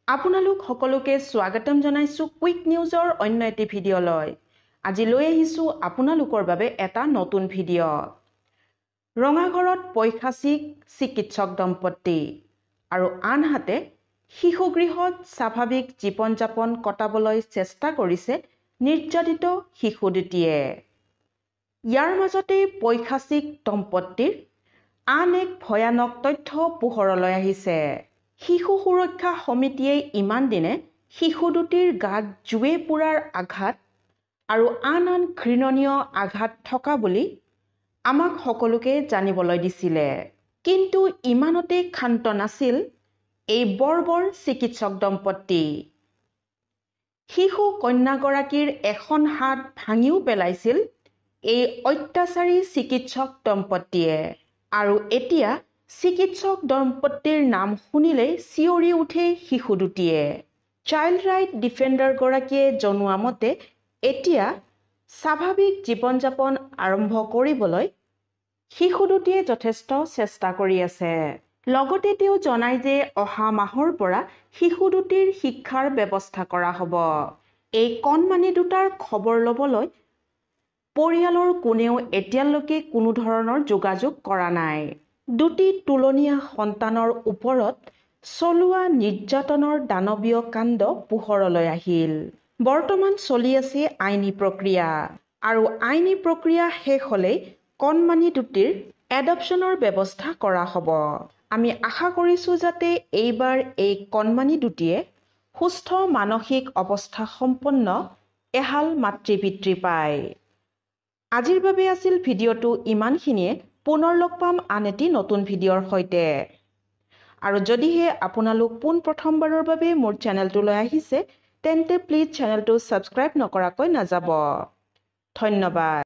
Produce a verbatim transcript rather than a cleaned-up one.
আপোনালোক সকলোকে স্বাগতম জনাইছো কুইক নিউজৰ অন্য এটি ভিডিঅ'লৈ। আজি লৈ আহিছো আপোনালোকৰ বাবে এটা নতুন ভিডিঅ'। ৰঙাঘৰত পৈশাচিক চিকিৎসক দম্পতি আৰু আনহাতে শিশুগৃহত স্বাভাৱিক জীৱন যাপন কটাবলৈ চেষ্টা কৰিছে নিৰ্যাতিত শিশু দুটিয়ে। ইয়াৰ মাজতে পৈশাচিক দম্পতিৰ আন এক ভয়ানক তথ্য পোহৰলৈ আহিছে। শিশু সুৰক্ষা সমিতিয়ে ইমান দিনে শিশু দুটিৰ গাত জুৱে পোৰাৰ আঘাত আৰু আন আন ঘৃণনীয় আঘাত থকা বুলি আমাক সকলোকে জানিবলৈ দিছিলে। কিন্তু ইমানতে ক্ষান্ত নাছিল এই বৰ্বৰ চিকিৎসক দম্পতি। শিশু কন্যাগৰাকীৰ এখন হাত ভাঙিও পেলাইছিল এই অত্যাচাৰী চিকিৎসক দম্পতিয়ে। আৰু এতিয়া চিকিৎসক দম্পতিৰ নাম শুনিলেই চিঞৰি উঠে শিশু দুটিয়ে। চাইল্ড ৰাইট ডিফেণ্ডাৰগৰাকীয়ে জনোৱা মতে এতিয়া স্বাভাৱিক জীৱন যাপন আৰম্ভ কৰিবলৈ শিশু দুটিয়ে যথেষ্ট চেষ্টা কৰি আছে। লগতে তেওঁ জনায় যে অহা মাহৰ পৰা শিশু দুটিৰ শিক্ষাৰ ব্যৱস্থা কৰা হ'ব। এই কণমানি দুটাৰ খবৰ ল'বলৈ পৰিয়ালৰ কোনেও এতিয়ালৈকে কোনো ধৰণৰ যোগাযোগ কৰা নাই। দুটি তুলনীয়া সন্তানৰ ওপৰত চলোৱা নিৰ্যাতনৰ দানৱীয় কাণ্ড পোহৰলৈ আহিল। বৰ্তমান চলি আছে আইনী প্ৰক্ৰিয়া আৰু আইনী প্ৰক্ৰিয়া শেষ হ'লেই কণমানি দুটিৰ এডপশ্যনৰ ব্যৱস্থা কৰা হ'ব। আমি আশা কৰিছো যাতে এইবাৰ এই কণমানি দুটিয়ে সুস্থ মানসিক অৱস্থা সম্পন্ন এহাল মাতৃ পিতৃ পায়। আজিৰ বাবে আছিল ভিডিঅ'টো ইমানখিনিয়ে। পুনৰ লগ পাম আন এটি নতুন ভিডিঅ'ৰ সৈতে। আৰু যদিহে আপোনালোক পোনপ্ৰথমবাৰৰ বাবে মোৰ চেনেলটোলৈ আহিছে তেন্তে প্লিজ চেনেলটো ছাবস্ক্ৰাইব নকৰাকৈ নাযাব। ধন্যবাদ।